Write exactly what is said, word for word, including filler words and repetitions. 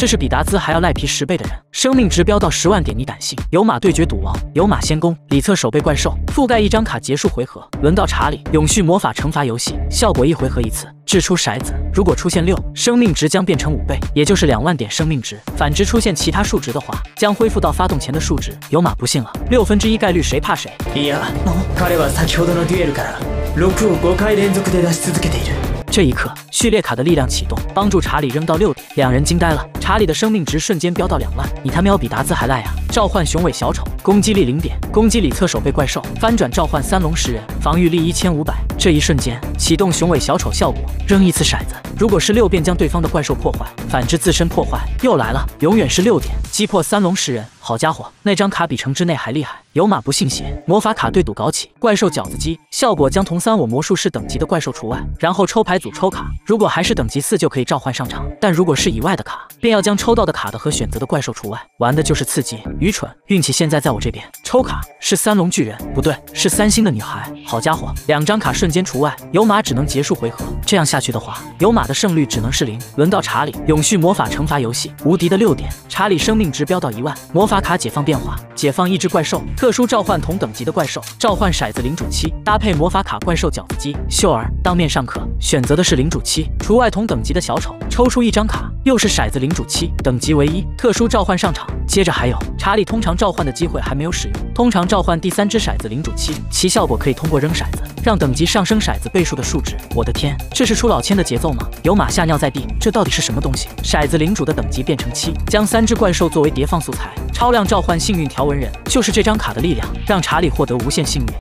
这是比达兹还要赖皮十倍的人，生命值飙到十万点，你敢信？有马对决赌王，有马先攻，里侧手背怪兽，覆盖一张卡结束回合。轮到查理，永续魔法惩罚游戏，效果一回合一次。掷出骰子，如果出现六，生命值将变成五倍，也就是两万点生命值。反之出现其他数值的话，将恢复到发动前的数值。有马不信了，六分之一概率谁怕谁？ いや、彼は先ほどのデュエルから六を五回連続で出し続けている。 这一刻，序列卡的力量启动，帮助查理扔到六点，两人惊呆了。查理的生命值瞬间飙到两万，你他喵比达兹还赖啊！召唤雄伟小丑，攻击力零点，攻击里侧手背怪兽，翻转召唤三龙十人，防御力一千五百。这一瞬间启动雄伟小丑效果，扔一次骰子，如果是六便将对方的怪兽破坏，反之自身破坏。又来了，永远是六点，击破三龙十人。好家伙，那张卡比城之内还厉害。有马不信邪，魔法卡对赌搞起，怪兽饺子机效果将同三我魔术师等级的怪兽除外，然后抽牌组抽卡，如果还是等级四就可以召唤上场，但如果是以外的卡，便要将抽到的卡的和选择的怪兽除外。玩的就是刺激，愚蠢，运气现在在我这边。抽卡是三龙巨人，不对，是三星的女孩。好家伙，两张卡瞬间除外，有马只能结束回合。这样下去的话，有马的胜率只能是零。轮到查理，永续魔法惩罚游戏，无敌的六点，查理生命值飙到一万。魔法卡解放变化，解放一只怪兽，特殊召唤同等级的怪兽，召唤骰子领主七，搭配魔法卡怪兽饺子机。秀儿当面上课，选择的是领主七，除外同等级的小丑，抽出一张卡，又是骰子领主七，等级为一，特殊召唤上场。接着还有查理通常召唤的机会还没有使用，通常召唤第三只骰子领主七，其效果可以通过扔骰子让等级上升骰子倍数的数值。我的天，这是出老千的节奏吗？有马吓尿在地，这到底是什么东西？骰子领主的等级变成七，将三只怪兽作为叠放素材，超量召唤幸运条纹人，就是这张卡的力量，让查理获得无限幸运。